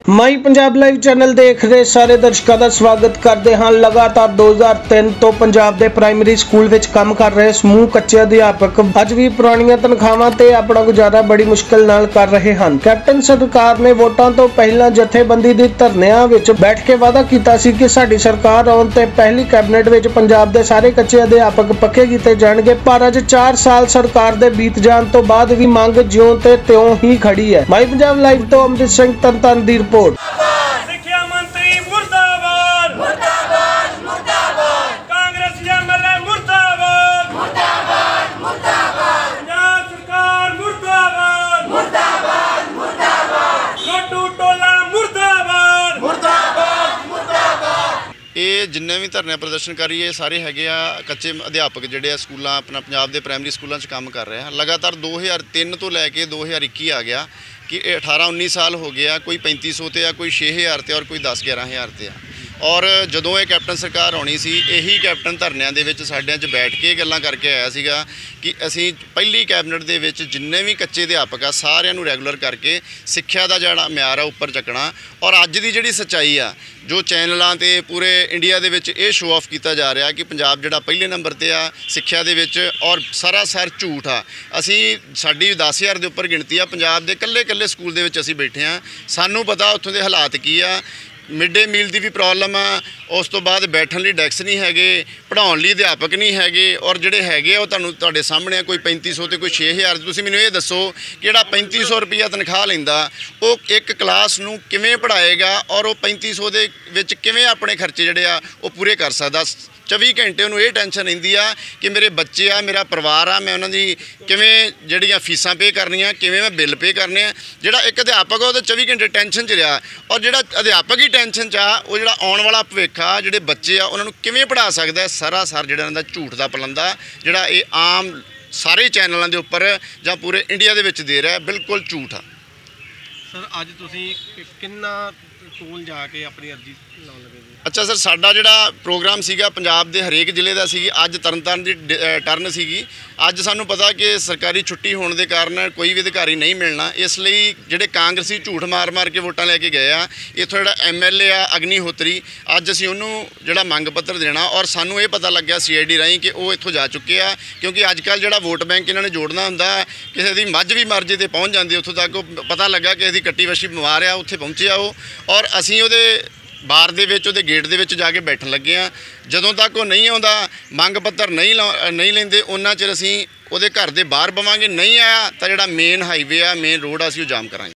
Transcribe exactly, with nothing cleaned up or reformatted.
ਮਾਈ Punjab live channel ਦੇਖ ਰਹੇ ਸਾਰੇ ਦਰਸ਼ਕਾਂ ਦਾ ਸਵਾਗਤ ਕਰਦੇ ਹਾਂ। ਲਗਾਤਾਰ ਦੋ हज़ार तीन ਤੋਂ ਪੰਜਾਬ ਦੇ ਪ੍ਰਾਇਮਰੀ ਸਕੂਲ ਵਿੱਚ ਕੰਮ ਕਰ ਰਹੇ ਸਮੂਹ ਕੱਚੇ ਅਧਿਆਪਕ ਅੱਜ ਵੀ ਪੁਰਾਣੀਆਂ ਤਨਖਾਹਾਂ ਤੇ ਆਪਣਾ ਗੁਜ਼ਾਰਾ ਬੜੀ ਮੁਸ਼ਕਲ ਨਾਲ ਕਰ ਰਹੇ ਹਨ। ਕੈਪਟਨ ਸਰਕਾਰ ਨੇ ਵੋਟਾਂ ਤੋਂ ਪਹਿਲਾਂ ਜਥੇਬੰਦੀ ਦੀ ਧਰਨਿਆਂ ਵਿੱਚ ਬੈਠ ਕੇ ਵਾਅਦਾ ਕੀਤਾ ਸੀ ਕਿ ਸਾਡੀ ਸਰਕਾਰ ਆਉਣ ਤੇ ਪਹਿਲੀ ਕੈਬਨਿਟ ਵਿੱਚ ਪੰਜਾਬ ਦੇ ਸਾਰੇ ਕੱਚੇ ਅਧਿਆਪਕ ਪੱਕੇ ਕੀਤੇ ਜਾਣਗੇ। ਪਰ ਅੱਜ ਚਾਰ ਸਾਲ ਸਰਕਾਰ ਦੇ ਬੀਤ ਜਾਣ ਤੋਂ ਬਾਅਦ ਵੀ ਮੰਗ ਜਿਉਂ ਤੇ ਤਿਉਂ ਹੀ ਖੜੀ ਹੈ। ਮਾਈ ਪੰਜਾਬ ਲਾਈਵ ਤੋਂ ਅੰਮ੍ਰਿਤ ਸਿੰਘ ਤਰਨਤਾਰਨ ਦੀ ਰਿਪੋर्ट। सिक्ख्या मंत्री मुर्दाबाद मुर्दाबाद मुर्दाबाद कांग्रेस एमएलए मुर्दाबाद मुर्दाबाद मुर्दाबाद पंजाब सरकार मुर्दाबाद मुर्दाबाद मुर्दाबाद लड्डू टोला मुर्दाबाद मुर्दाबाद मुर्दाबाद। ये जिन्ने भी धरने प्रदर्शनकारी ये सारे हैगे आ कच्चे अध्यापक जिहड़े स्कूलों अपना पंजाब के प्राइमरी स्कूलों काम कर रहे हैं। लगातार दो हज़ार तीन तो लैके दो हज़ार इक्की आ गया कि अठारह उन्नीस साल हो गया, कोई पैंती सौ ते आ, कोई छे हज़ार ते और कोई दस ग्यारह हज़ार ते आ। और जदों ये कैप्टन सरकार आनी सी यही कैप्टन धरनिਆਂ ਦੇ ਵਿੱਚ ਸਾਡਿਆਂ 'ਚ ਬੈਠ ਕੇ ਗੱਲਾਂ ਕਰਕੇ ਆਇਆ ਸੀਗਾ कि ਅਸੀਂ ਪਹਿਲੀ ਕੈਬਨਿਟ ਦੇ ਵਿੱਚ ਜਿੰਨੇ ਵੀ ਕੱਚੇ ਅਧਿਆਪਕ ਆ ਸਾਰਿਆਂ ਨੂੰ ਰੈਗੂਲਰ ਕਰਕੇ ਸਿੱਖਿਆ ਦਾ ਜਿਹੜਾ ਮਿਆਰ ਆ ਉੱਪਰ ਚੱਕਣਾ। ਔਰ ਅੱਜ ਦੀ ਜਿਹੜੀ ਸੱਚਾਈ ਆ ਜੋ ਚੈਨਲਾਂ ਤੇ ਪੂਰੇ ਇੰਡੀਆ ਦੇ ਵਿੱਚ ਇਹ ਸ਼ੋਅ ਆਫ ਕੀਤਾ ਜਾ ਰਿਹਾ ਕਿ ਪੰਜਾਬ ਜਿਹੜਾ ਪਹਿਲੇ ਨੰਬਰ ਤੇ ਆ ਸਿੱਖਿਆ ਦੇ ਵਿੱਚ ਔਰ ਸਰਾਸਰ ਝੂਠ ਆ। ਅਸੀਂ ਸਾਡੀ दस हज़ार ਦੇ ਉੱਪਰ ਗਿਣਤੀ ਆ ਪੰਜਾਬ ਦੇ ਇਕੱਲੇ ਇਕੱਲੇ ਸਕੂਲ ਦੇ ਵਿੱਚ ਅਸੀਂ ਬੈਠੇ ਆ। ਸਾਨੂੰ ਪਤਾ ਉੱਥੋਂ ਦੇ ਹਾਲਾਤ ਕੀ ਆ। मिड डे मील की भी प्रॉब्लम आ, उस तो बाद बैठन लिए डैक्स नहीं है, पढ़ाने लिए अध्यापक नहीं है और जोड़े है तुहाडे सामने कोई पैंती सौ तो कोई छे हज़ार। तुसीं मैनूं ये दसो कि जिहड़ा पैंती सौ रुपया तनख्वाह लैंदा वो एक क्लास नूं किवें पढ़ाएगा और वो पैंती सौ दे विच किवें अपने खर्चे जिहड़े आ वो पूरे कर सकदा। चौबी घंटे उन्होंने ये टेंशन रहिंदी आ कि मेरे बच्चे आ मेरा परिवार आ मैं उन्होंने किवें जिहड़ियां फीसां पे करनियां किवें मैं बिल पे करने आ। जिहड़ा एक अध्यापक आ वो चौबी घंटे टेंशन च रहा और जिहड़ा अध्यापक ही टेंशन च आ वो जिहड़ा आउण वाला भविख आ जिहड़े बच्चे आ उन्होंने किवें पढ़ा सकदा है। सरासर जिहड़ा इन्हां दा झूठ दा पलंदा जिहड़ा ये आम सारे चैनलों के उपर जां पूरे इंडिया दे विच दे रहा बिल्कुल झूठ आ। सर अज तुसीं किन्ना स्कूल जाके अपनी अर्जी लाउण लगे? अच्छा सर साडा जिहड़ा प्रोग्राम सीगा पंजाब के हरेक जिले का सी। अज तरनतारन की टर्न सीगी। अज सानू पता कि सरकारी छुट्टी होने के कारण कोई भी अधिकारी नहीं मिलना, इसलिए जिहड़े कांग्रेसी झूठ मार मार के वोटां लैके गए आ इत्थों जिहड़ा एम एल ए आ अग्निहोत्री अज असीं उहनूं जिहड़ा मंग पत्र देना और सानू ये पता लग्या सी आई डी राहीं कि वो इत्थों जा चुके आ। क्योंकि अजकल जिहड़ा वोट बैंक इन्होंने जोड़ना हुंदा किसी दी मझ भी मर्जी ते पहुँच जाती उत्थों तक पता लगा कि इसकी कट्टी वछी बीमार आ उत्थे पहुँचे आ वो और असीं उहदे बार दे विच उहदे गेट दे विच जाके बैठन लगे आ। जदों तक वो नहीं आउंदा मंग पत्र नहीं नहीं लैंदे उन्ना चिर असीं उहदे घर दे बाहर बवांगे। नहीं आया तो जिहड़ा मेन हाईवे आ मेन रोड आ असीं जाम करांगे।